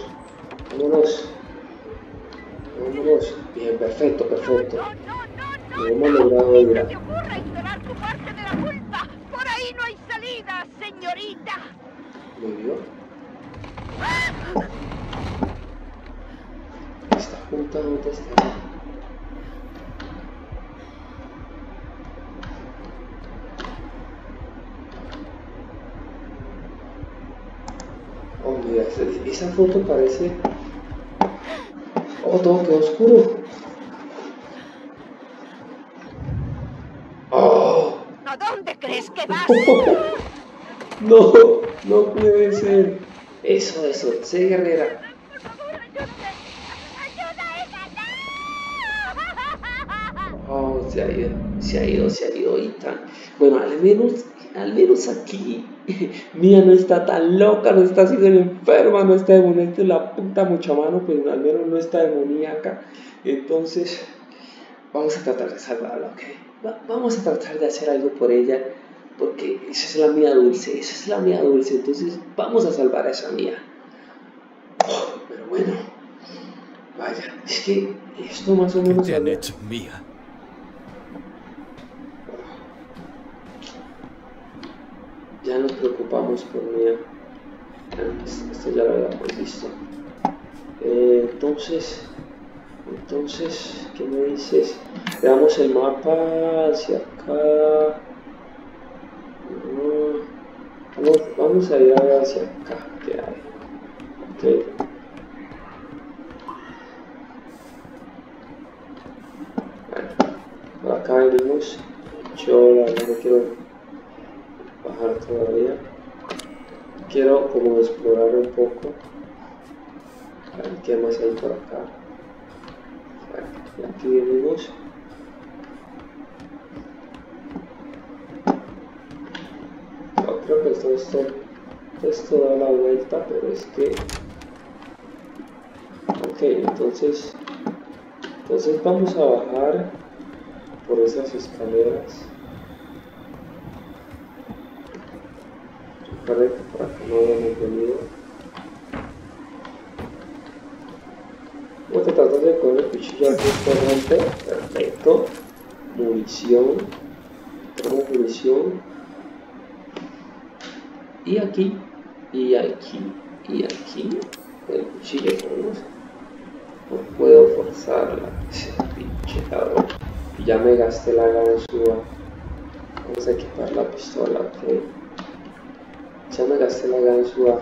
Vámonos. Bien, perfecto. No. Lo hemos logrado ir. ¡No te ocurra ignorar tu parte de la culpa! ¡Por ahí no hay salida, señorita! ¿Me vio? Esta junta ¿dónde está? Oh, mira, esa foto parece... Oh, todo quedó oscuro. Oh. ¿A dónde crees que vas? No puede ser. Eso, sé guerrera. ¡Por favor, ayúdame! ¡Ayuda a esa! Oh, se ha ido y tan. Bueno, al menos aquí Mía no está tan loca, no está así de enferma, no está demoníaca, la puta mucha mano, pues al menos no está demoníaca. Entonces, vamos a tratar de salvarla, ¿ok? Vamos a tratar de hacer algo por ella, porque esa es la mía dulce, entonces vamos a salvar a esa Mía. Oh, pero bueno, vaya, es que esto más o menos... ¿Qué te han hecho, Mía? Ya nos preocupamos por Mía. Esto ya lo habíamos visto. Entonces, ¿qué me dices? Veamos el mapa hacia acá. Vamos a ir hacia acá. ¿Qué hay? Ok. Bueno, por acá venimos. Yo la verdad no quiero bajar todavía. Quiero como explorar un poco. A ver qué más hay por acá. Bueno, aquí venimos. No, creo que esto da la vuelta, pero es que... Ok, entonces vamos a bajar por esas escaleras. Recuerden que por acá no habíamos venido. Voy a tratar de coger el cuchillo aquí corriente. Perfecto. Munición. Tenemos munición. Y aquí. El cuchillo tenemos. No puedo forzarla. Ese pinche cabrón. Ya me gasté la ganzúa. Vamos a equipar la pistola, ok. Ya me gasté la ganzúa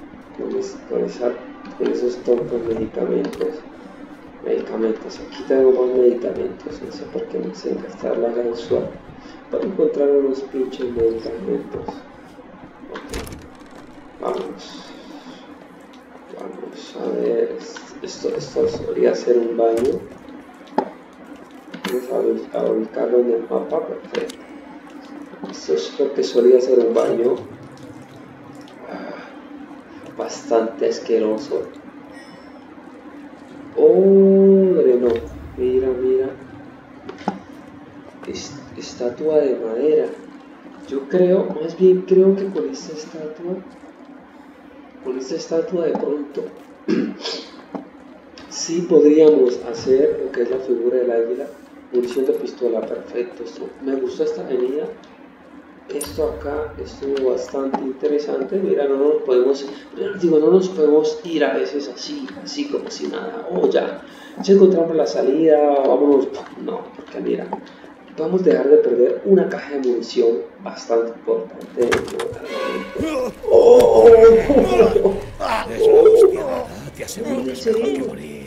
con esos tontos medicamentos. Aquí tengo más medicamentos. No sé por qué me hacen gastar la ganzúa para encontrar unos pinches medicamentos. Ok. Vamos a ver. Esto solía ser un baño. Vamos a ubicarlo en el mapa. Perfecto. Esto es lo que solía ser un baño. Bastante asqueroso. Madre, no. Mira, mira. Estatua de madera. Yo creo, más bien creo que con esta estatua de pronto sí podríamos hacer lo que es la figura del águila. Munición de pistola, perfecto. Me gustó esta avenida. Esto acá estuvo bastante interesante. Mira, no nos podemos ir a veces así como si nada. Oh, ya encontramos la salida, vámonos. No, porque mira, vamos a dejar de perder una caja de munición bastante importante. ¡Oh! Te aseguro que es mejor que morir.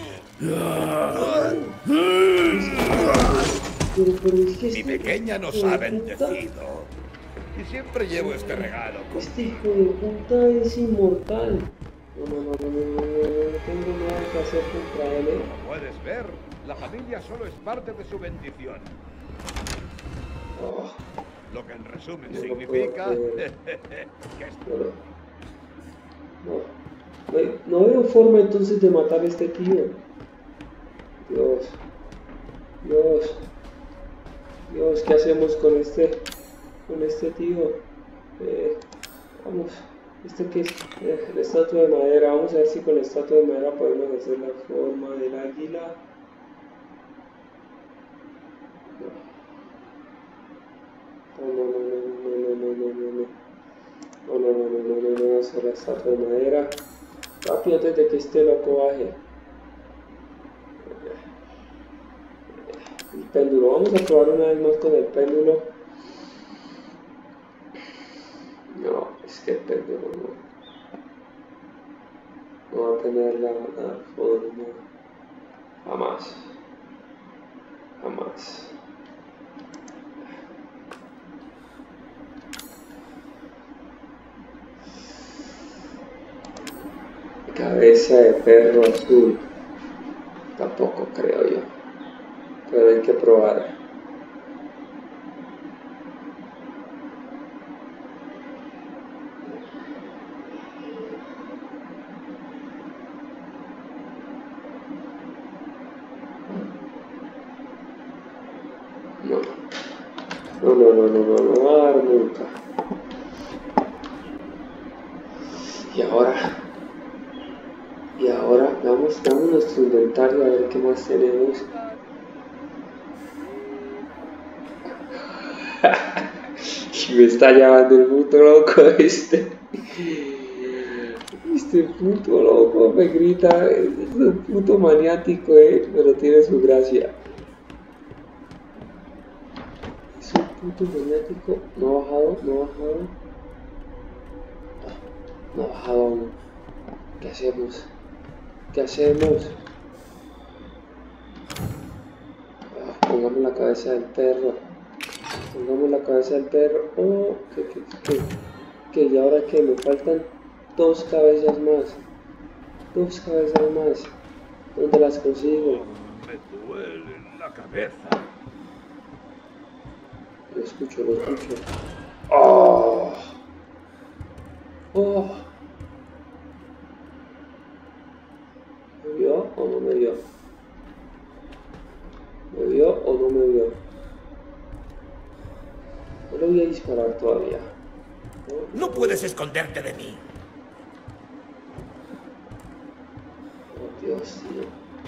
Pero es que Mi pequeña nos ha bendecido. Y siempre llevo este regalo. Este hijo de puta es inmortal. No tengo nada que hacer contra él. Como puedes ver, la familia solo es parte de su bendición. Oh, Lo que en resumen no significa que no veo forma entonces de matar a este tío. Dios, ¿qué hacemos con este tío? Vamos, que es la estatua de madera. Vamos a ver si con la estatua de madera podemos hacer la forma del águila. No, hacer la estatua de madera. Rápido antes de que este loco baje. El péndulo, vamos a probar una vez más con el péndulo. No, es que el péndulo no va a tener la forma. Jamás. Cabeza de perro azul. Tampoco creo yo. Pero hay que probar. No va a dar nunca. Y ahora veamos nuestro inventario a ver qué más tenemos. Y me está llamando el puto loco este puto loco me grita, es un puto maniático, pero tiene su gracia. Es un puto maniático. No ha bajado aún. ¿Qué hacemos? Pongamos la cabeza del perro. Oh, que y ahora que me faltan dos cabezas más. ¿Dónde las consigo? me duele la cabeza. Lo escucho. Oh. ¿Me vio o no me vio? No le voy a disparar todavía. No puedes esconderte de mí. Oh, Dios, tío.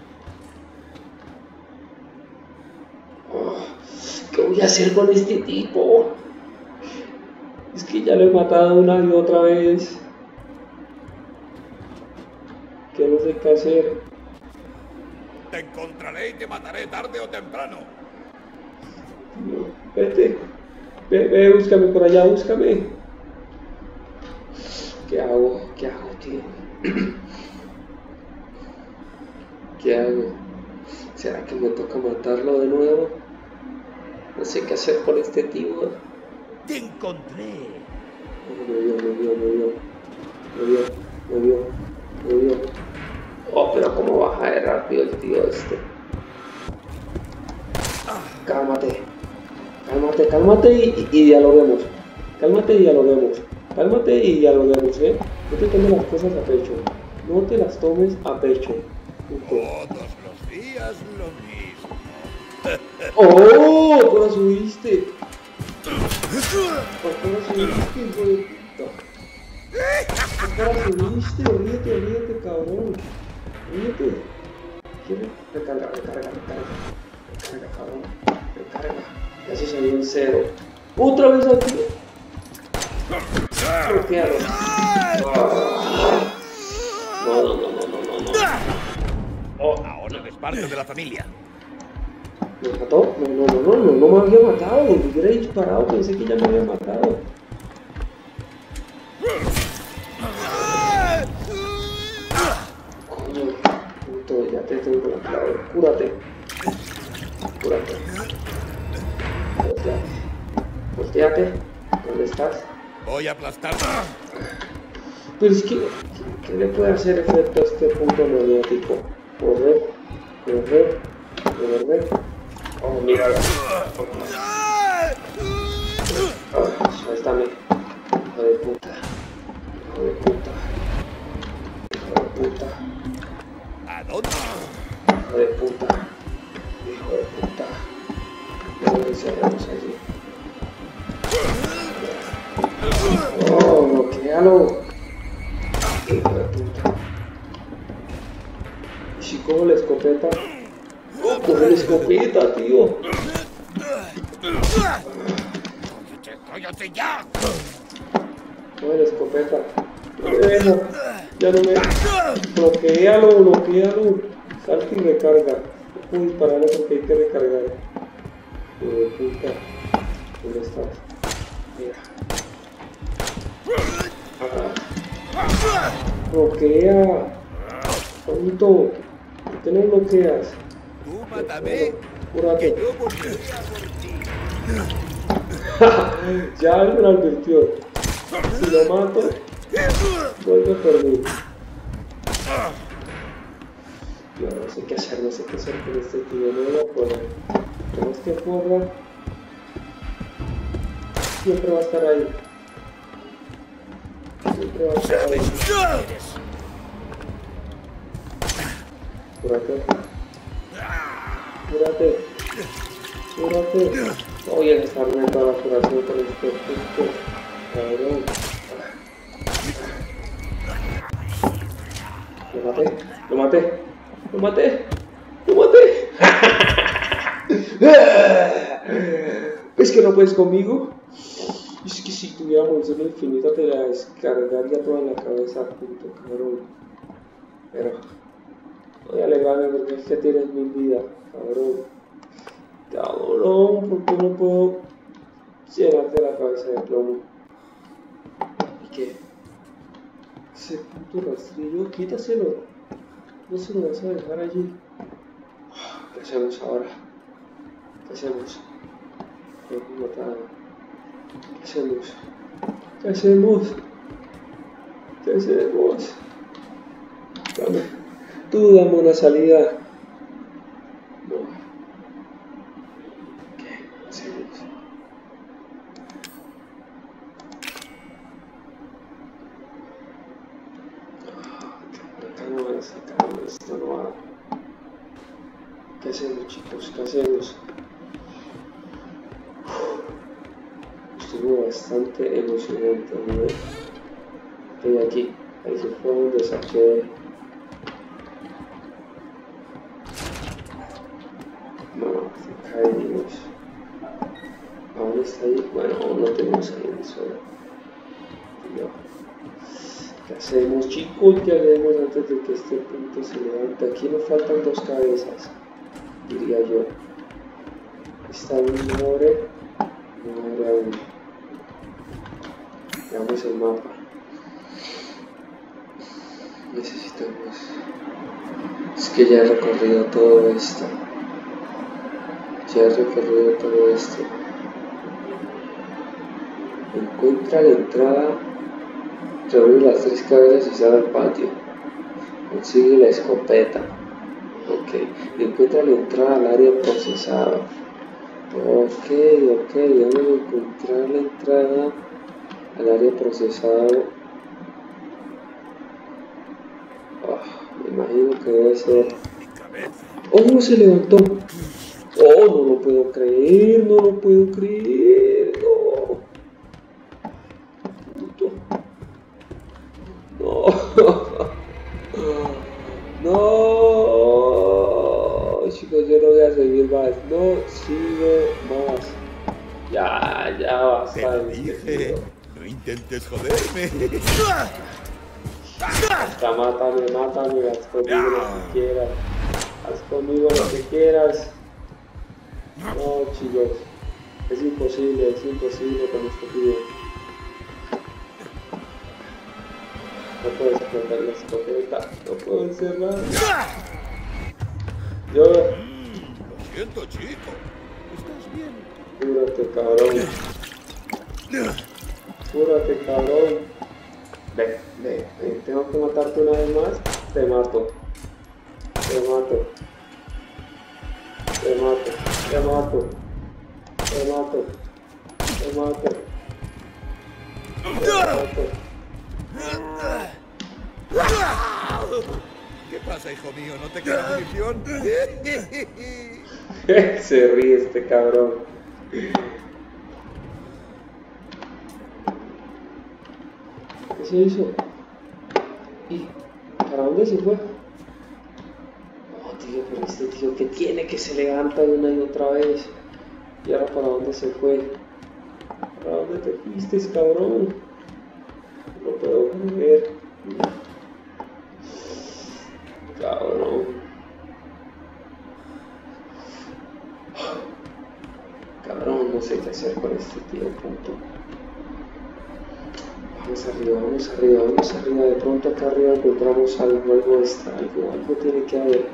¿Qué voy a hacer con este tipo? Es que ya lo he matado una y otra vez. Que no sé qué hacer. Te encontraré y te mataré tarde o temprano. No, vete. Ve, búscame por allá, búscame. ¿Qué hago, tío? ¿Qué hago? ¿Será que me toca matarlo de nuevo? No sé qué hacer con este tío. Te encontré. Me vio. Oh, pero cómo baja de rápido el tío este. Cálmate y dialoguemos. No te tomes las cosas a pecho. Todos los días lo mismo. ¡Oh! ¡Ahora subiste! ¿Ahora subiste, hijo de puta? ¿Ahora subiste? Ríete, cabrón. Ríete. ¿Quieres? Recarga, cabrón. Recarga. Ya se salió en 0. ¡Otra vez aquí! Bloquealo. No. Oh, ahora eres parte de la familia. ¿Me mató? No me había matado. Me hubiera disparado, pensé que ya me había matado. Coño, puto, ya te tengo la clave. Cúrate. Volteate. ¿Dónde estás? Voy a aplastarte. Pero es que, ¿qué le puede hacer efecto a este punto magnético? Correr. Oh, mira. Suéltame. Hijo de puta. ¿A dónde? Hijo de puta. No lo encerramos allí. Oh, bloquealo. Hijo de puta. ¿Y si cojo la escopeta? ¡Oh, coge la escopeta, tío! ¡Cállate ya! Coge la escopeta. No me dejo. Ya no me... Bloquealo. Salta y recarga. No puedo dispararle porque hay que recargar. Hijo de puta. ¿Dónde estás? Mira. Bloquea. Tonto. ¿Por qué no bloqueas? Tú mátame. Cúrate. Que yo volvería por ti. Ya alguien lo advirtió. Si lo mato, vuelve a perder. Yo no sé qué hacer con este tío. No voy a poder. Tenemos que correr. Siempre va a estar ahí. Cúrate. Voy a gastarme toda la curación con este punto. Cabrón. Lo maté. ¿Ves que no puedes conmigo? Es que si tuviera munición infinita te la descargaría toda en la cabeza, punto, cabrón. Pero voy a alegrarme porque es que tienes 1000 vidas, cabrón. Cabrón, ¿por qué no puedo llenarte la cabeza de plomo? ¿Y qué? Ese puto rastrillo, quítaselo. No se lo vas a dejar allí. ¿Qué hacemos ahora? ¿Qué hacemos? ¿Qué hacemos? Tú dame una salida. No. ¿Qué hacemos? Calma, esto no va. ¿Qué hacemos, chicos? ¿Qué hacemos? Estuvo bastante emocionante, ¿no? Estoy aquí. Ahí se fue donde saqué. No, se caímos. Aún está ahí. Bueno, aún no tenemos ahí en el suelo. ¿Qué hacemos, chicos? ¿Qué haremos antes de que este punto se levante? Aquí nos faltan 2 cabezas, diría yo. Está un muere aún. Veamos el mapa. Necesitamos... Es que ya he recorrido todo esto. Encuentra la entrada, reúne las 3 cabezas y sale al patio. Consigue la escopeta. Ok. Encuentra la entrada al área procesada. Ok. Debemos encontrar la entrada al área procesado. Me imagino que debe ser. Mi cabeza. ¡Oh, se levantó! ¡Oh, no lo puedo creer! ¡No lo puedo creer! ¡No! ¡No! ¡No! Chicos, yo no voy a seguir más. No sigo más. Ya Te basta. lo dije. No intentes joderme. Hasta mátame, haz conmigo lo que quieras. Haz conmigo lo que quieras. No, chicos. Es imposible con este tío. No puedes plantar la escopeta. No puedo encerrar. Yo. Lo siento, chico. ¿Estás bien? Cúrate, cabrón. Cúrate, cabrón. Ve. Tengo que matarte una vez más. Te mato. ¿Qué pasa, hijo mío? ¿No te queda munición? Se ríe este cabrón. ¿Qué se hizo? ¿Y para dónde se fue? Oh, tío, pero este tío que tiene que se levanta una y otra vez. ¿Y ahora para dónde se fue? ¿Para dónde te fuiste, cabrón? No puedo creer. Cabrón. Cabrón, no sé qué hacer con este tío, punto. Vamos arriba. De pronto acá arriba encontramos algo extra, algo tiene que haber.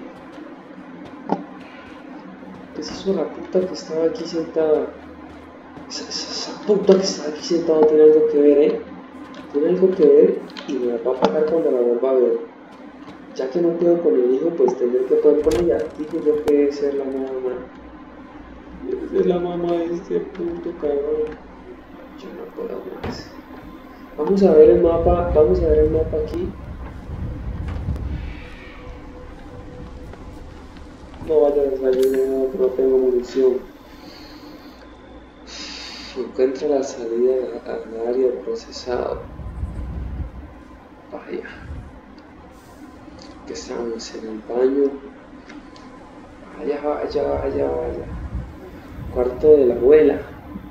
¿Qué es eso, la puta que estaba aquí sentada? Esa puta que estaba aquí sentada tiene algo que ver, Tiene algo que ver y me va a pagar cuando la vuelva a ver. Ya que no puedo con el hijo, pues tendré que poder con ella. Digo yo que debe ser la mamá. Debe ser la mamá de este puto cabrón. Yo no puedo más. Vamos a ver el mapa aquí. No vaya a salir de nuevo que no tengo munición. Encuentra la salida al área procesado. Vaya. Que estamos en el baño. Vaya. Cuarto de la abuela.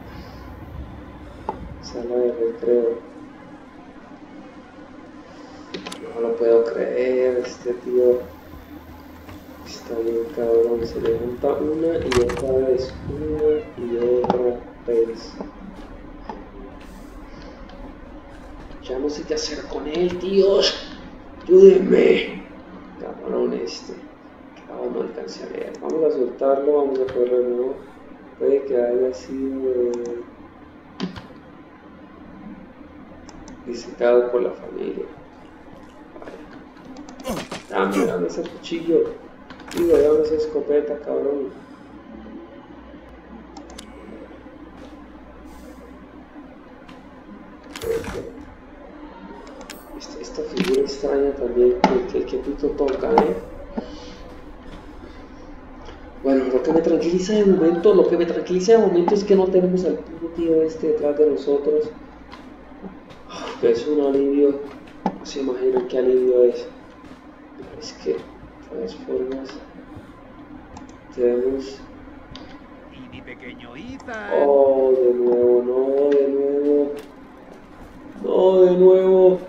Sala de recreo. No lo puedo creer, este tío está bien cabrón, se levanta una y otra vez. Ya no sé qué hacer con él, tíos. Ayúdenme. Cabrón este. Cabrón, no alcancé a leer. Vamos a soltarlo, vamos a correr de nuevo. Puede que haya sido disecado por la familia. Dame ese cuchillo. Digo, dame esa escopeta, cabrón. Esta figura extraña también, que pito toca, Bueno, lo que me tranquiliza de momento es que no tenemos al puto tío este detrás de nosotros. Que es un alivio. No se imaginan qué alivio es. Es que, de todas formas, tenemos... Y mi pequeño Ethan. Oh, de nuevo.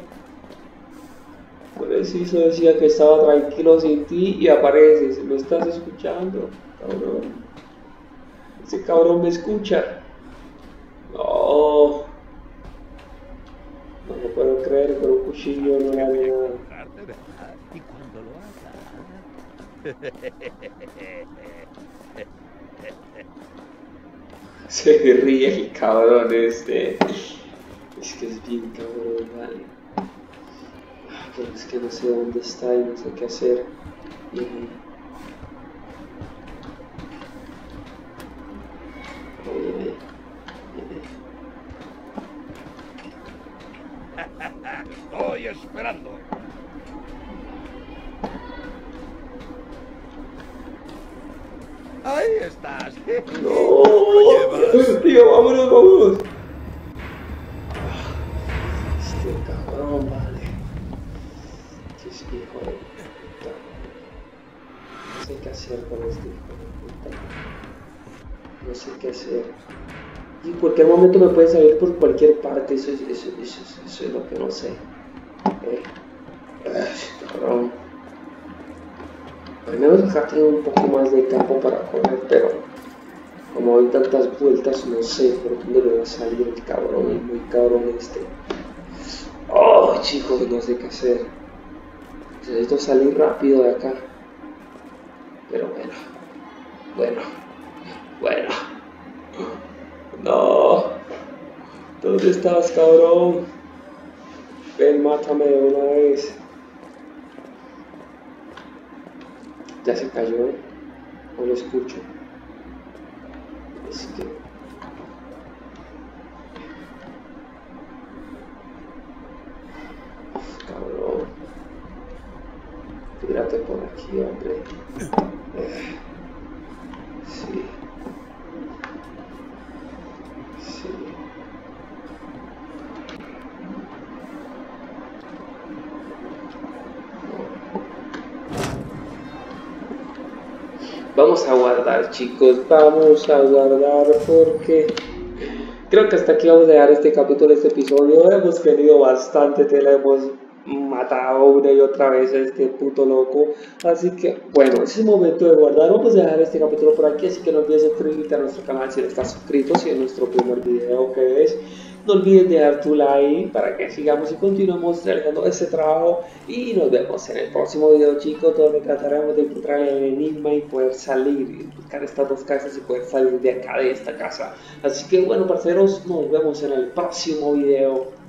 Preciso decía que estaba tranquilo sin ti y apareces. ¿Me estás escuchando, cabrón? Ese cabrón me escucha. No lo puedo creer, pero un cuchillo no le hace nada. Y cuando lo haga... Se ríe el cabrón este. Es que es bien cabrón, vale. Pero es que no sé dónde está y no sé qué hacer. Estoy esperando. Ahí estás. No, llevas. tío, vámonos, vámonos. Este cabrón, vale. Qué hijo de puta. No sé qué hacer con este hijo de puta. No sé qué hacer. Y en cualquier momento me puede salir por cualquier parte, eso es lo que no sé. Cabrón. Al menos acá tengo un poco más de campo para correr, pero como hay tantas vueltas, no sé por dónde me va a salir el cabrón, el muy cabrón este. Oh, chicos, no sé qué hacer. Necesito salir rápido de acá. Pero bueno. No. ¿Dónde estás, cabrón? Ven, mátame de una vez. Ya se cayó, no lo escucho. Es que... Cabrón. Tírate por aquí, hombre. Sí. Vamos a guardar, chicos, vamos a guardar porque creo que hasta aquí vamos a dejar este capítulo, este episodio. Hemos tenido bastante tela, hemos matado una y otra vez a este puto loco, así que bueno, es el momento de guardar. Vamos a dejar este capítulo por aquí, así que no olvides suscribirte a nuestro canal si no estás suscrito, si es nuestro primer video que ves. No olvides dejar tu like para que sigamos y continuemos realizando este trabajo. Y nos vemos en el próximo video, chicos, donde trataremos de encontrar el enigma y poder salir y buscar estas dos casas y poder salir de acá, de esta casa. Así que bueno, parceros, nos vemos en el próximo video.